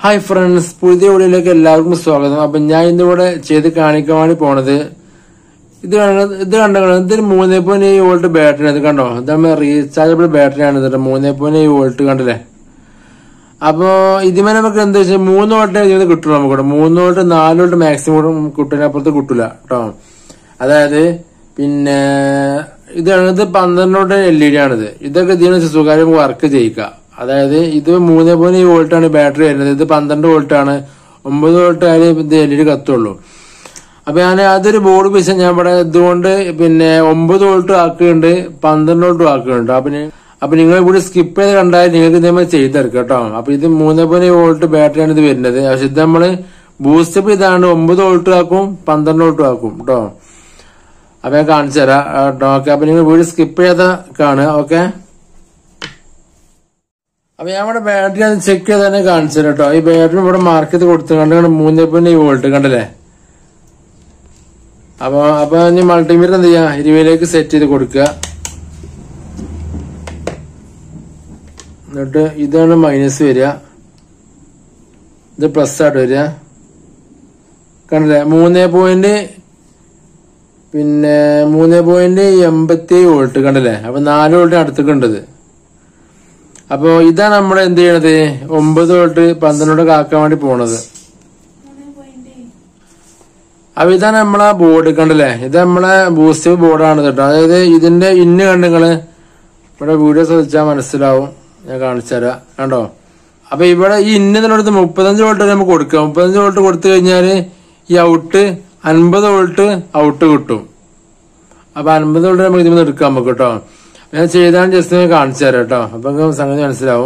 Hi friends, പുതിയ വീഡിയോയിലേക്ക് എല്ലാവർക്കും സ്വാഗതം. അപ്പൊ ഞാൻ ഇന്നിവിടെ ചെയ്ത് കാണിക്കാൻ വേണ്ടി പോണത് ഇത് കണ്ടോ, ഇതൊരു 3.7 വോൾട്ട് ബാറ്ററി. അത് കണ്ടോ, ഇത് നമ്മൾ റീചാർജബിൾ ബാറ്ററി ആണ്. ഇത് 3.7 വോൾട്ട് കണ്ടില്ലേ. അപ്പൊ ഇതിമേ നമുക്ക് എന്താ വെച്ചാൽ 3 വോൾട്ട് ഇതിന് കിട്ടുള്ളൂ. നമുക്ക് 3 വോൾട്ട് 4 വോൾട്ട് മാക്സിമം കിട്ടുന്ന അപ്പുറത്ത് കിട്ടൂല കേട്ടോ. അതായത് പിന്നെ ഇത് 12 വോൾട്ട് LED ആണിത്. ഇതൊക്കെ ഇതിനെ സുഖമായിട്ട് വർക്ക് ചെയ്യിക്കുക. അതായത് ഇത് 3.7 വോൾട്ട് ആണ് ബാറ്ററി വരുന്നത്. ഇത് 12 വോൾട്ട് ആണ്. 9 വോൾട്ട് ആയാലും ഇത് LED കത്തുള്ളൂ. അപ്പൊ ഞാൻ അതൊരു ബോർഡ് പീസ് ഞാൻ ഇവിടെ ഇതുകൊണ്ട് പിന്നെ 9 വോൾട്ട് ആക്കുന്നുണ്ട്, 12 വോൾട്ട് ആക്കുന്നുണ്ട്. അപ്പൊ നിങ്ങൾ ഇവിടെ സ്കിപ്പ് ചെയ്ത് കണ്ടാൽ നിങ്ങൾക്ക് ഇതേമാതിരി ചെയ്തെടുക്കാം കേട്ടോ. അപ്പൊ ഇത് 3.7 വോൾട്ട് ബാറ്ററിയാണ് ഇത് വരുന്നത്. പക്ഷെ ഇത് നമ്മള് ബൂസ്റ്റപ്പ് ഇതാണ് 9 വോൾട്ട് ആക്കും, 12 വോൾട്ട് ആക്കും കേട്ടോ. അപ്പൊ ഞാൻ കാണിച്ചു തരാം കേട്ടോ. ഓക്കെ, അപ്പൊ നിങ്ങൾ വീഡിയോ സ്കിപ്പ് ചെയ്താ കാണുക. ഓക്കെ, അപ്പൊ ഞാൻ ഇവിടെ ബാറ്ററി അത് ചെക്ക് ചെയ്ത് തന്നെ കാണിച്ചു തരാം കേട്ടോ. ഈ ബാറ്ററി ഇവിടെ മാർക്ക് ചെയ്ത് കൊടുത്തു കണ്ട് 3.7 വോൾട്ട് കണ്ടല്ലേ. അപ്പൊ ഇനി മൾട്ടിമീറ്റർ എന്ത് ചെയ്യാ, 20ലേക്ക് സെറ്റ് ചെയ്ത് കൊടുക്കുക. എന്നിട്ട് ഇതാണ് മൈനസ് വരിക, ഇത് പ്ലസ് ആയിട്ട് വരിക കണ്ടല്ലേ. 3.87 വോൾട്ട് കണ്ടല്ലേ. അപ്പൊ 4 വോൾട്ട് അടുത്തേക്കുണ്ടത്. അപ്പൊ ഇതാണ് നമ്മൾ എന്ത് ചെയ്യണത്, 9 വോൾട്ട് 12 വോൾട്ട് ആക്കാൻ വേണ്ടി പോണത്. അപ്പൊ ഇതാണ് നമ്മളെ ബോർഡ് കണ്ടല്ലേ. ഇത് നമ്മളെ ബൂസ്റ്റർ ബോർഡാണ് കേട്ടോ. അതായത് ഇതിന്റെ ഇന്ന് കണ്ടുങ്ങള് ഇവിടെ വീഡിയോ ശ്രദ്ധിച്ചാൽ മനസ്സിലാവും. ഞാൻ കാണിച്ചു തരാം കണ്ടോ. അപ്പൊ ഇവിടെ ഈ ഇന്നുള്ളത് 35 വോൾട്ട് നമുക്ക് കൊടുക്കാം. 35 വോൾട്ട് കൊടുത്തു കഴിഞ്ഞാല് ഈ ഔട്ട് 50 വോൾട്ട് ഔട്ട് കിട്ടും. അപ്പൊ 50 വോൾട്ട് നമുക്ക് ഇതിൽ നിന്ന് എടുക്കാം നമുക്ക് കേട്ടോ. ഞാൻ ചെയ്താണ് ജസ്റ്റ് കാണിച്ചു തരാം കേട്ടോ. അപ്പൊ സംഗതി മനസ്സിലാവും.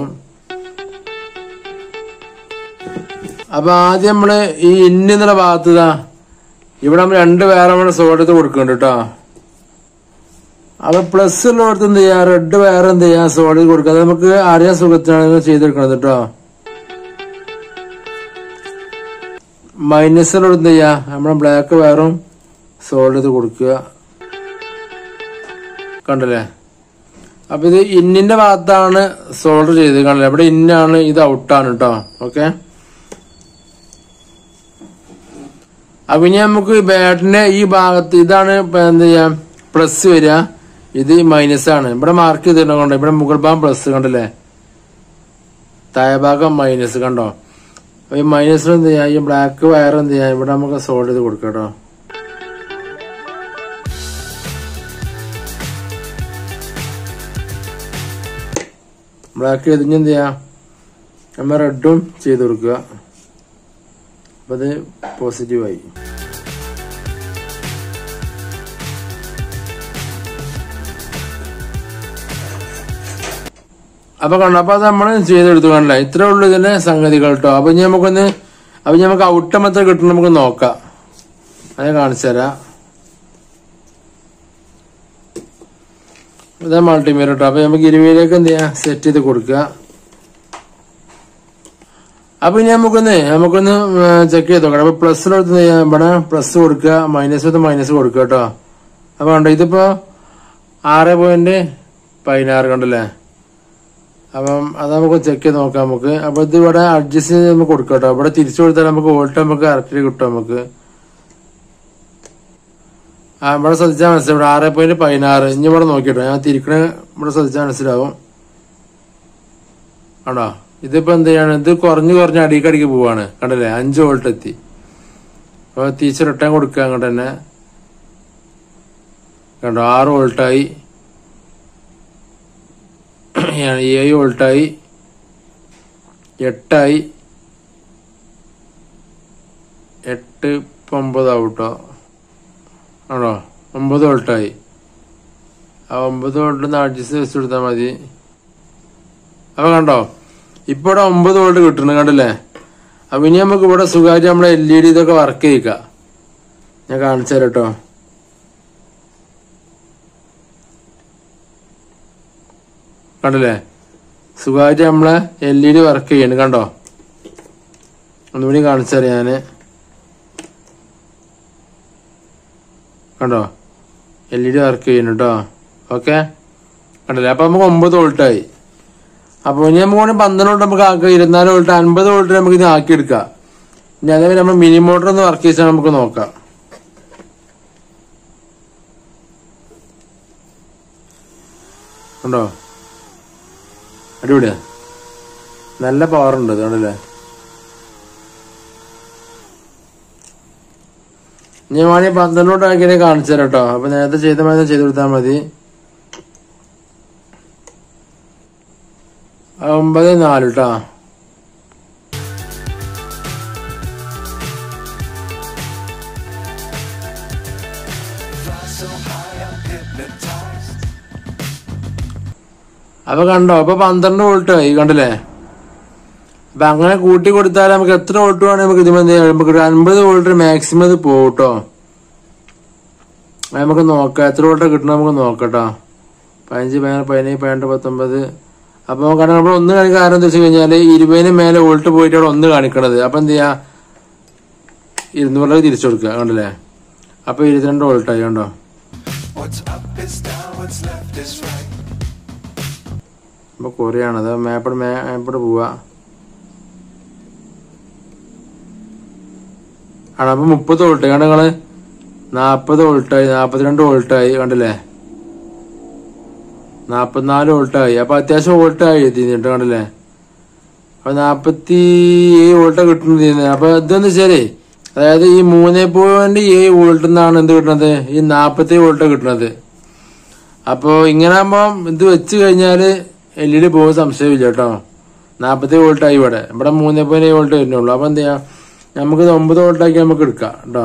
അപ്പൊ ആദ്യം നമ്മള് ഈ എന്നുള്ള ഭാഗത്ത് ഇവിടെ നമ്മൾ 2 വേറെ നമ്മൾ സോൾഡ് ചെയ്ത് കൊടുക്കുന്നുണ്ട് കേട്ടോ. അപ്പൊ പ്ലസ് ഉള്ളടത്ത് എന്ത് ചെയ്യാ, റെഡ് വേറെ എന്ത് ചെയ്യാ സോൾഡ് ചെയ്ത് കൊടുക്കുക. അത് നമുക്ക് അറിയാൻ സുഖത്തിനാണ് ചെയ്തെടുക്കണത് കേട്ടോ. മൈനസ് ഉള്ളടത്ത് എന്ത് ചെയ്യാ, നമ്മളെ ബ്ലാക്ക് വേറും സോൾഡ് ചെയ്ത് കൊടുക്കുക കണ്ടല്ലേ. അപ്പൊ ഇത് ഇന്നിന്റെ ഭാഗത്താണ് സോൾഡർ ചെയ്ത് കണ്ടല്ലേ. ഇവിടെ ഇന്നാണ്, ഇത് ഔട്ടാണ് കേട്ടോ. ഓക്കെ, അപ്പൊ ഇനി നമുക്ക് ബാറ്ററിന്റെ ഈ ഭാഗത്ത് ഇതാണ് എന്ത് ചെയ്യാം പ്ലസ് വരിക, ഇത് മൈനസ് ആണ്. ഇവിടെ മാർക്ക് ചെയ്തിട്ടുണ്ട്. ഇവിടെ മുകൾ ഭാഗം പ്ലസ് കണ്ടല്ലേ, താഴെ ഭാഗം മൈനസ് കണ്ടോ. അപ്പൊ ഈ മൈനസിൽ എന്ത് ചെയ്യാം, ഈ ബ്ലാക്ക് വയർ എന്ത് ചെയ്യാം ഇവിടെ നമുക്ക് സോൾഡ് ചെയ്ത് കൊടുക്കാം കേട്ടോ. ബ്ലാക്ക് ചെയ്തിന് എന്ത് ചെയ്യാം, നമ്മൾ റെഡും ചെയ്ത് കൊടുക്കുക. അപ്പൊ അത് പോസിറ്റീവായി. അപ്പൊ കണ്ടോ, അപ്പൊ അത് നമ്മൾ ചെയ്തെടുത്തു കണ്ടല്ലേ. ഇത്രേ ഉള്ളൂ ഇതിന്റെ സംഗതികൾ കേട്ടോ. അപ്പൊ നമുക്ക് ഔട്ടം എത്ര കിട്ടും നമുക്ക് നോക്കാം. അത് കാണിച്ചു തരാം. ഇതാ മൾട്ടിമീറ്റർ കേട്ടോ. അപ്പൊ നമുക്ക് 20ലേക്ക് എന്ത് ചെയ്യാം സെറ്റ് ചെയ്ത് കൊടുക്കുക. അപ്പൊ ഇനി നമുക്കൊന്ന് ചെക്ക് ചെയ്ത് നോക്കണം. അപ്പൊ പ്ലസിനടുത്ത് ഇവിടെ പ്ലസ് കൊടുക്കുക, മൈനസ് കൊടുക്കുക കേട്ടോ. അപ്പൊ കണ്ടോ, ഇതിപ്പോ 6.16 കണ്ടല്ലേ. അപ്പം അത് നമുക്ക് ചെക്ക് ചെയ്ത് നോക്കാം നമുക്ക്. അപ്പൊ ഇത് ഇവിടെ അഡ്ജസ്റ്റ് ചെയ്ത് നമുക്ക് കൊടുക്കാം കേട്ടോ. ഇവിടെ തിരിച്ചു കൊടുത്താൽ നമുക്ക് വോൾട്ട് നമുക്ക് കറക്റ്റ് കിട്ടും നമുക്ക്. ഇവിടെ ശ്രദ്ധിച്ചാൽ മനസ്സിലാവും. ഇവിടെ 6.16 ഇനി ഇവിടെ നോക്കിട്ടോ. ഞാൻ തിരിക്കണ ഇവിടെ ശ്രദ്ധിച്ചാൽ മനസ്സിലാവും ആണോ. ഇതിപ്പോ എന്ത് ചെയ്യാണ്, ഇത് കുറഞ്ഞ് അടിക്കടിക്ക് പോവാണ് കണ്ടല്ലേ. 5 വോൾട്ട് എത്തി. അപ്പൊ തിരിച്ച് റിട്ടേൺ കൊടുക്കുക അങ്ങോട്ട് തന്നെ കണ്ടോ. 6 വോൾട്ടായി, 7 വോൾട്ടായി, 8ആയി, 8 ഇപ്പൊ 9 ആവട്ടോ ആണോ. 9 വോൾട്ടായി. ആ 9 വോൾട്ട് അഡ്ജസ്റ്റ് വെച്ച് കൊടുത്താൽ മതി. അപ്പൊ കണ്ടോ, ഇപ്പൊ ഇവിടെ 9 വോൾട്ട് കിട്ടണം കണ്ടല്ലേ. അപ്പൊ ഇനി നമുക്ക് ഇവിടെ സുഖമായിട്ട് നമ്മളെ LED ഇതൊക്കെ വർക്ക് ചെയ്യിക്കാം. ഞാൻ കാണിച്ചു തരാം കേട്ടോ. കണ്ടല്ലേ, സുഖമായിട്ട് നമ്മളെ LED വർക്ക് ചെയ്യണ് കണ്ടോ. ഒന്നുകൂടി കാണിച്ചു തരാം ഞാന് കണ്ടോ. LED വർക്ക് ചെയ്യണം കേട്ടോ. ഓക്കെ കണ്ടല്ലേ. അപ്പൊ നമുക്ക് 9 വോൾട്ടായി. അപ്പൊ ഇനി നമുക്ക് 12 വോൾട്ട് നമുക്ക് ആക്കാം, 24 വോൾട്ട് 50 വോൾട്ട് നമുക്ക് ഇത് ആക്കിയെടുക്കാം. ഇനി അതേപോലെ നമ്മൾ മിനി മോട്ടർ ഒന്ന് വർക്ക് ചെയ്താൽ നമുക്ക് നോക്കാം. ഉണ്ടോ, അടിപൊളിയാ, നല്ല പവർ ഉണ്ട് അതുകൊണ്ടല്ലേ. ഞാൻ വേണമെങ്കിൽ 12 വോൾട്ട് ആക്കിയെ കാണിച്ചു തരാം കേട്ടോ. അപ്പൊ നേരത്തെ ചെയ്ത മാതിരി ചെയ്ത് കൊടുത്താൽ മതി. 9.4 കേട്ടോ. അപ്പൊ കണ്ടോ, അപ്പൊ 12 വോൾട്ട് ആയി കണ്ടില്ലേ. അപ്പൊ അങ്ങനെ കൂട്ടി കൊടുത്താൽ നമുക്ക് എത്ര വോൾട്ട് വേണമെങ്കിൽ നമുക്ക് നമുക്ക് 50 വോൾട്ട് മാക്സിമം ഇത് പോകട്ടോ. നമുക്ക് നോക്കാം എത്ര വോൾട്ട് കിട്ടണം, നമുക്ക് നോക്കട്ടോ. 15, 17, 18, 19. അപ്പൊ കാരണം നമ്മൾ ഒന്ന് കാണിക്കാൻ കാരണം എന്താ വെച്ച് കഴിഞ്ഞാല് 20 മേലെ വോൾട്ട് പോയിട്ട് അവിടെ ഒന്ന് കാണിക്കണത്. അപ്പൊ എന്ത് ചെയ്യാ, 200 തിരിച്ചു കൊടുക്കുക കണ്ടില്ലേ. അപ്പൊ 22 വോൾട്ട് ആയി കണ്ടോ. അപ്പൊ കൊറിയാണത്, മാപ്പോട് പോവാ ആണ്. അപ്പൊ 30 വോൾട്ട് കണ്ട നിങ്ങള്, 40 വോൾട്ടായി, 42 വോൾട്ടായി കണ്ടില്ലേ, 44 വോൾട്ടായി. അപ്പൊ അത്യാവശ്യം വോൾട്ടായി എത്തിയിട്ട് കണ്ടില്ലേ. അപ്പൊ 47 വോൾട്ട് കിട്ടുന്നത്. അപ്പൊ ഇതെന്ന് വെച്ചാലേ, അതായത് ഈ 3.7 വോൾട്ട് എന്നാണ് എന്ത് കിട്ടുന്നത്, ഈ 47 വോൾട്ട് കിട്ടുന്നത്. അപ്പൊ ഇങ്ങനെ ആകുമ്പോ ഇത് വെച്ച് കഴിഞ്ഞാല് LED പോകുന്ന സംശയമില്ല കേട്ടോ. 47 വോൾട്ടായി ഇവിടെ 3.7 വോൾട്ട് വരുന്നുള്ളൂ. അപ്പൊ എന്ത് ചെയ്യാം, നമുക്ക് 9 വോൾട്ടാക്കി നമുക്ക് എടുക്കാം കേട്ടോ.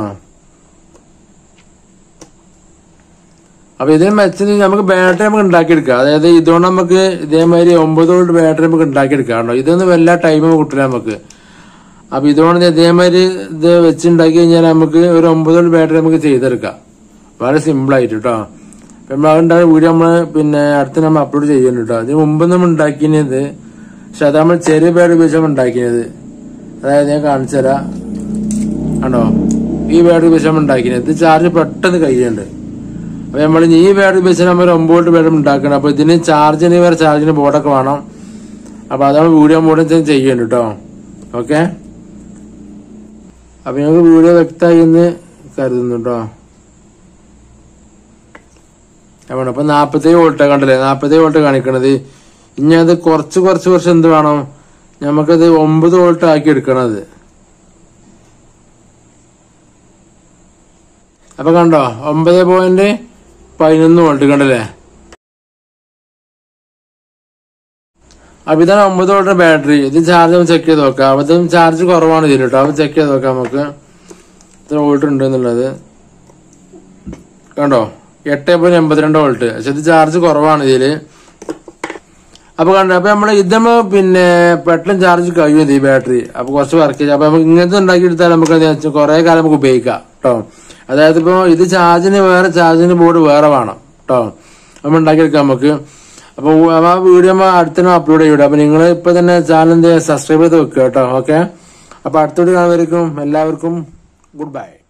അപ്പൊ ഇതിന് മെച്ചം നമുക്ക് ബാറ്ററി നമുക്ക് ഉണ്ടാക്കിയെടുക്കാം. അതായത് ഇതുകൊണ്ട് നമുക്ക് ഇതേമാതിരി 9 വോൾട്ട് ബാറ്ററി നമുക്ക് ഉണ്ടാക്കിയെടുക്കാം കേട്ടോ. ഇതൊന്നും വല്ല ടൈം കിട്ടില്ല നമുക്ക്. അപ്പൊ ഇതുകൊണ്ട് ഇതേമാതിരി ഇത് വെച്ചുണ്ടാക്കി കഴിഞ്ഞാൽ നമുക്ക് ഒരു 9 വോൾട്ട് ബാറ്ററി നമുക്ക് ചെയ്തെടുക്കാം വളരെ സിമ്പിൾ ആയിട്ട് കേട്ടോ. നമ്മൾ അതുണ്ടായ വീഡിയോ നമ്മള് അടുത്ത് നമ്മൾ അപ്ലോഡ് ചെയ്യുന്നുണ്ട് കേട്ടോ. അതിന് മുമ്പ് നമ്മൾ ഉണ്ടാക്കിയത്, പക്ഷെ അത് നമ്മൾ ചെറിയ ബാറ്ററി ഉപയോഗിച്ചാണ് ഉണ്ടാക്കിയത്. അതായത് ഞാൻ കാണിച്ചു തരാം ആണോ, ഈ ബാറ്ററി ഉപയോഗിച്ചാണ് ഉണ്ടാക്കിയത്. ഇത് ചാർജ് പെട്ടെന്ന് കഴിയുന്നുണ്ട്. അപ്പൊ നമ്മൾ ഈ ബാറ്ററി ഉപയോഗിച്ചാൽ നമ്മൾ 9 വോൾട്ട് ബാറ്ററി ഉണ്ടാക്കണം. അപ്പൊ ഇതിന് ചാർജിന് വേറെ ചാർജിന് ബോർഡൊക്കെ വേണം. അപ്പൊ അതാണ് വീഡിയോ മോഡൽ ചെയ്യുന്നുണ്ട് കേട്ടോ. ഓക്കെ, അപ്പൊ ഞങ്ങൾക്ക് വീഡിയോ വ്യക്തമായി എന്ന് കരുതുന്നു കേട്ടോ. അപ്പൊ 47 വോൾട്ട് കണ്ടല്ലേ, 47 വോൾട്ട് കാണിക്കണത്. ഇനി അത് കുറച്ച് എന്ത് വേണം, നമുക്കത് 9 വോൾട്ട് ആക്കി എടുക്കണത്. അപ്പൊ കണ്ടോ 9.11 വോൾട്ട് കണ്ടല്ലേ. അപ്പൊ ഇതാണ് 9 വോൾട്ട് ബാറ്ററി. ഇത് ചാർജ് നമുക്ക് ചെക്ക് ചെയ്ത് നോക്കാം. അപ്പൊ ഇതും ചാർജ് കുറവാണ് ഇതിൽ കേട്ടോ. അപ്പൊ ചെക്ക് ചെയ്ത് നോക്കാം നമുക്ക് എത്ര വോൾട്ട് ഉണ്ട് എന്നുള്ളത്. കണ്ടോ 8.82 വോൾട്ട്. പക്ഷെ ഇത് ചാർജ് കുറവാണ് ഇതില്. അപ്പൊ കണ്ടോ, അപ്പൊ നമ്മള് ഇതമ്മ പെട്ടെന്ന് ചാർജ് കഴിയും ഈ ബാറ്ററി. അപ്പൊ കുറച്ച് വർക്ക് ചെയ്യും. അപ്പൊ നമുക്ക് ഇങ്ങനത്തെ ഉണ്ടാക്കി എടുത്താൽ നമുക്ക് കുറെ കാലം നമുക്ക് ഉപയോഗിക്കാം കേട്ടോ. അതായത് ഇപ്പൊ ഇത് ചാർജിന് വേറെ, ചാർജിന് ബോർഡ് വേറെ വേണം കേട്ടോ. നമ്മൾ ഉണ്ടാക്കിയെടുക്കാം നമുക്ക്. അപ്പൊ ആ വീഡിയോ അടുത്ത അപ്ലോഡ് ചെയ്യൂടെ. അപ്പൊ നിങ്ങൾ ഇപ്പൊ തന്നെ ചാനൽ സബ്സ്ക്രൈബ് ചെയ്ത് വെക്കുക കേട്ടോ. ഓക്കെ, അപ്പൊ അടുത്തോട്ട് കാണുന്നവർക്കും എല്ലാവർക്കും ഗുഡ് ബൈ.